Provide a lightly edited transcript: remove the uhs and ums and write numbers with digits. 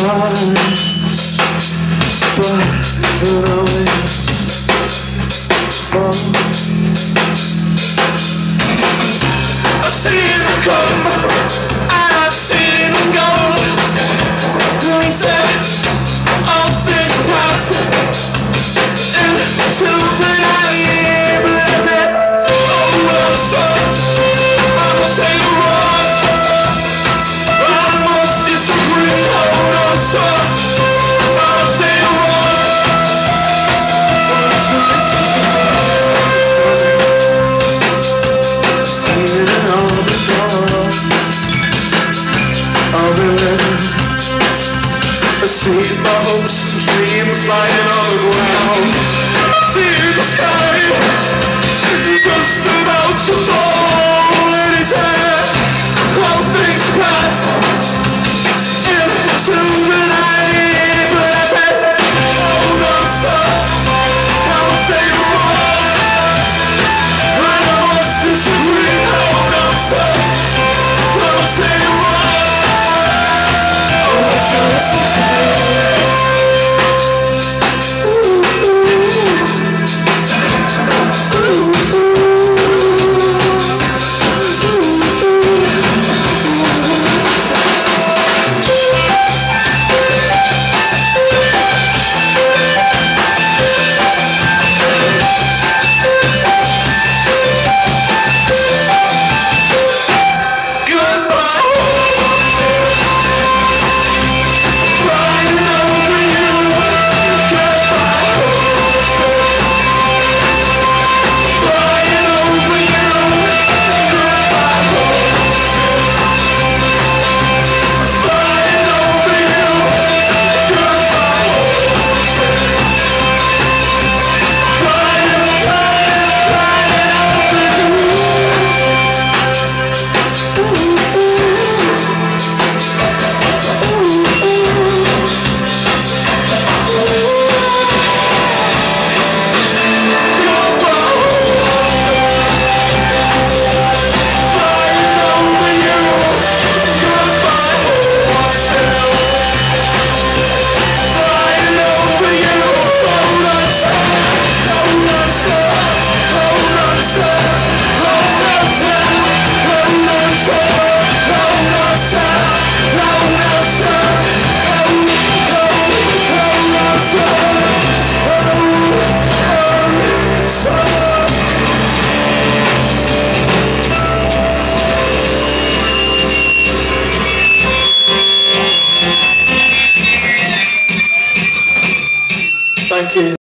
rise, but it always falls. I've seen them come, and I've seen them go. He said, all things pass into the night. But I said, oh well, son, I must say you're wrong. I must disagree. Hold on, son, I must say you're wrong. Won't you listen to me? I've seen it all before. I'll be living. I see my hopes and dreams lying on the ground. I see the sky just about to fall in his head. All things pass into the night. But I said, hold on, son, I will say you're wrong. I must disagree. Hold on, son, I will say you're wrong. Won't you listen to me? Thank you.